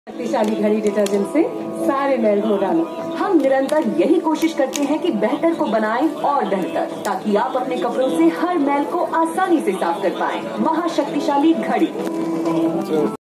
शक्तिशाली घड़ी डिटर्जेंट से सारे मैल धो डालो। हम निरंतर यही कोशिश करते हैं कि बेहतर को बनाएं और बेहतर, ताकि आप अपने कपड़ों से हर मैल को आसानी से साफ कर पाएं। महाशक्तिशाली घड़ी।